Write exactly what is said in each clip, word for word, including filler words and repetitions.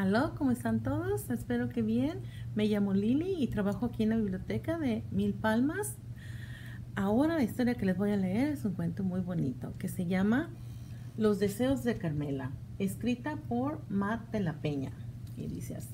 Aló, ¿cómo están todos? Espero que bien. Me llamo Lili y trabajo aquí en la biblioteca de Mil Palmas. Ahora la historia que les voy a leer es un cuento muy bonito que se llama Los deseos de Carmela, escrita por Matt de la Peña. Y dice así.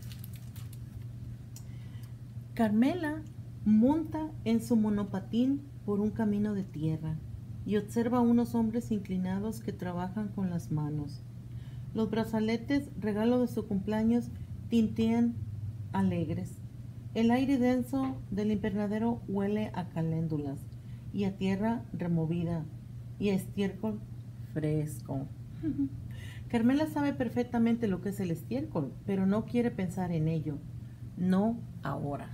Carmela monta en su monopatín por un camino de tierra y observa a unos hombres inclinados que trabajan con las manos. Los brazaletes, regalo de su cumpleaños, tintean alegres. El aire denso del invernadero huele a caléndulas y a tierra removida y a estiércol fresco. Carmela sabe perfectamente lo que es el estiércol, pero no quiere pensar en ello. No ahora.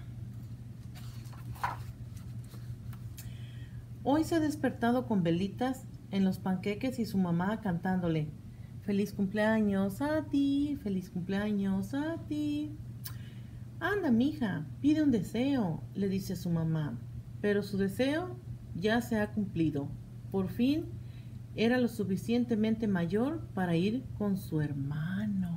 Hoy se ha despertado con velitas en los panqueques y su mamá cantándole: feliz cumpleaños a ti, feliz cumpleaños a ti. Anda, mija, pide un deseo, le dice su mamá. Pero su deseo ya se ha cumplido. Por fin era lo suficientemente mayor para ir con su hermano.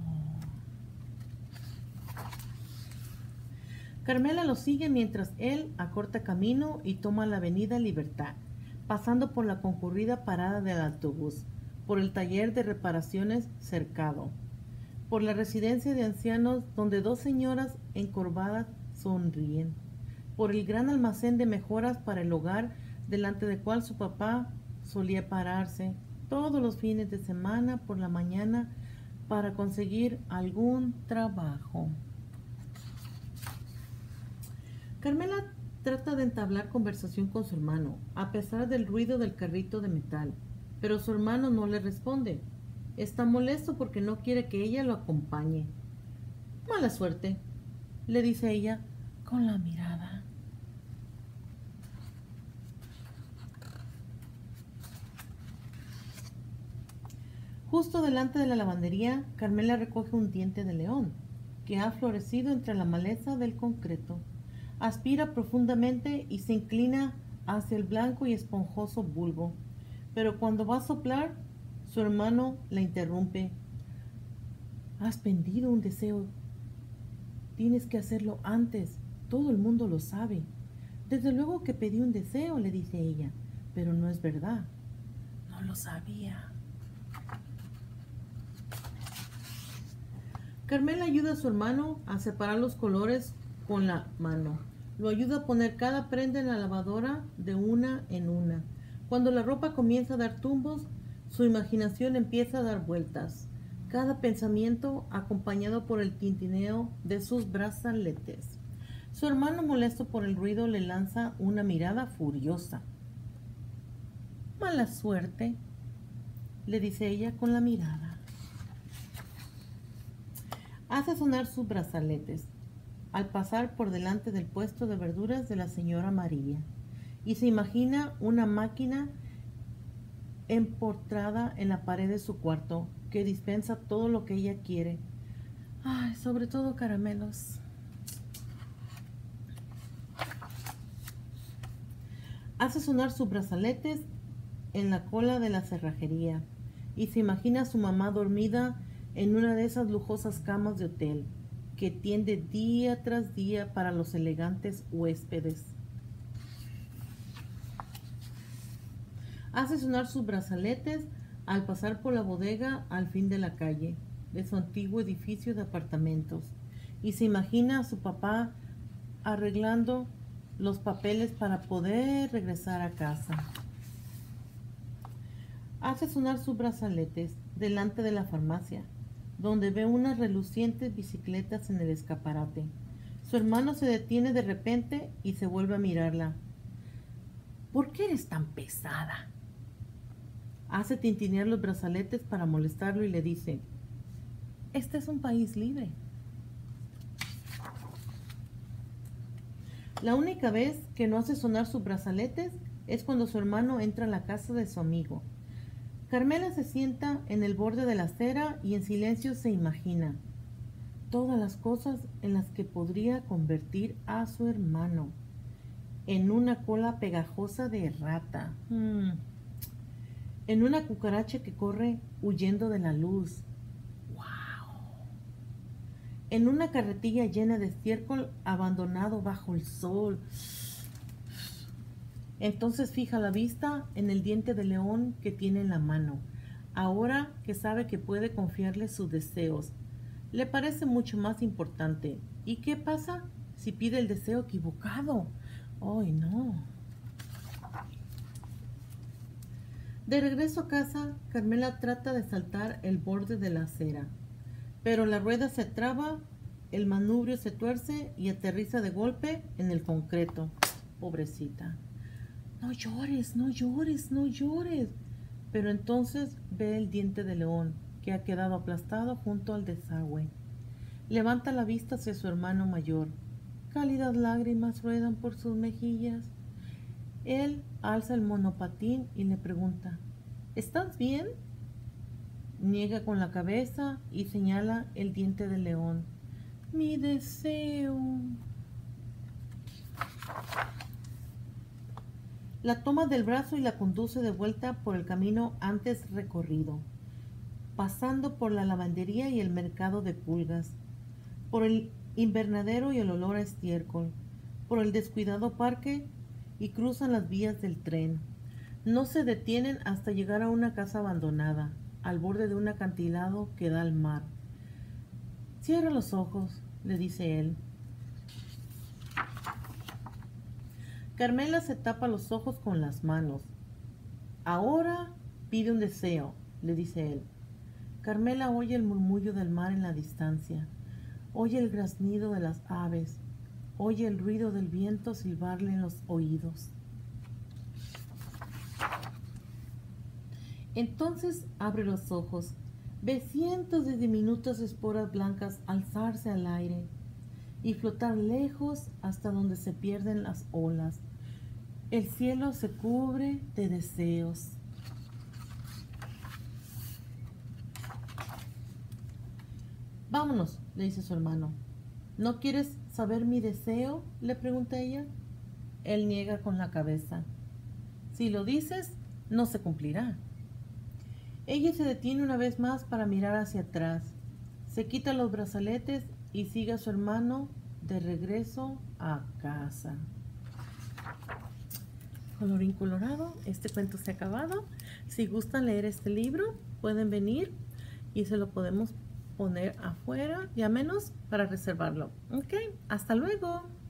Carmela lo sigue mientras él acorta camino y toma la avenida Libertad, pasando por la concurrida parada del autobús, por el taller de reparaciones cercado, por la residencia de ancianos donde dos señoras encorvadas sonríen, por el gran almacén de mejoras para el hogar delante del cual su papá solía pararse todos los fines de semana por la mañana para conseguir algún trabajo. Carmela trata de entablar conversación con su hermano, a pesar del ruido del carrito de metal, pero su hermano no le responde. Está molesto porque no quiere que ella lo acompañe. Mala suerte, le dice ella con la mirada. Justo delante de la lavandería, Carmela recoge un diente de león que ha florecido entre la maleza del concreto. Aspira profundamente y se inclina hacia el blanco y esponjoso bulbo. Pero cuando va a soplar, su hermano la interrumpe. Has pedido un deseo. Tienes que hacerlo antes. Todo el mundo lo sabe. Desde luego que pedí un deseo, le dice ella. Pero no es verdad. No lo sabía. Carmela ayuda a su hermano a separar los colores con la mano. Lo ayuda a poner cada prenda en la lavadora de una en una. Cuando la ropa comienza a dar tumbos, su imaginación empieza a dar vueltas. Cada pensamiento acompañado por el tintineo de sus brazaletes. Su hermano, molesto por el ruido, le lanza una mirada furiosa. Mala suerte, le dice ella con la mirada. Hace sonar sus brazaletes al pasar por delante del puesto de verduras de la señora María y se imagina una máquina empotrada en la pared de su cuarto que dispensa todo lo que ella quiere. Ay, sobre todo caramelos. Hace sonar sus brazaletes en la cola de la cerrajería y se imagina a su mamá dormida en una de esas lujosas camas de hotel que tiende día tras día para los elegantes huéspedes. Hace sonar sus brazaletes al pasar por la bodega al fin de la calle de su antiguo edificio de apartamentos y se imagina a su papá arreglando los papeles para poder regresar a casa. Hace sonar sus brazaletes delante de la farmacia, donde ve unas relucientes bicicletas en el escaparate. Su hermano se detiene de repente y se vuelve a mirarla. ¿Por qué eres tan pesada? Hace tintinear los brazaletes para molestarlo y le dice: este es un país libre. La única vez que no hace sonar sus brazaletes es cuando su hermano entra a la casa de su amigo. Carmela se sienta en el borde de la acera y en silencio se imagina todas las cosas en las que podría convertir a su hermano. En una cola pegajosa de rata. Hmm. En una cucaracha que corre huyendo de la luz. ¡Wow! en una carretilla llena de estiércol abandonado bajo el sol. Entonces fija la vista en el diente de león que tiene en la mano, ahora que sabe que puede confiarle sus deseos. Le parece mucho más importante. ¿Y qué pasa si pide el deseo equivocado? ¡Ay, no! De regreso a casa, Carmela trata de saltar el borde de la acera, pero la rueda se traba, el manubrio se tuerce y aterriza de golpe en el concreto. Pobrecita. No llores, no llores, no llores. Pero entonces ve el diente de león, que ha quedado aplastado junto al desagüe. Levanta la vista hacia su hermano mayor. Cálidas lágrimas ruedan por sus mejillas. Él alza el monopatín y le pregunta: ¿estás bien? Niega con la cabeza y señala el diente de león. Mi deseo. La toma del brazo y la conduce de vuelta por el camino antes recorrido, pasando por la lavandería y el mercado de pulgas, por el invernadero y el olor a estiércol, por el descuidado parque, y cruzan las vías del tren. No se detienen hasta llegar a una casa abandonada, al borde de un acantilado que da al mar. Cierra los ojos, le dice él. Carmela se tapa los ojos con las manos. Ahora pide un deseo, le dice él. Carmela oye el murmullo del mar en la distancia, oye el graznido de las aves, oye el ruido del viento silbarle en los oídos. Entonces abre los ojos, ve cientos de diminutas esporas blancas alzarse al aire y flotar lejos hasta donde se pierden las olas. El cielo se cubre de deseos. Vámonos, le dice su hermano. ¿No quieres saber mi deseo?, le pregunta ella. Él niega con la cabeza. Si lo dices, no se cumplirá. Ella se detiene una vez más para mirar hacia atrás. Se quita los brazaletes y sigue a su hermano de regreso a casa. Colorín colorado, este cuento se ha acabado. Si gustan leer este libro, pueden venir y se lo podemos poner afuera, ya menos para reservarlo. Ok, hasta luego.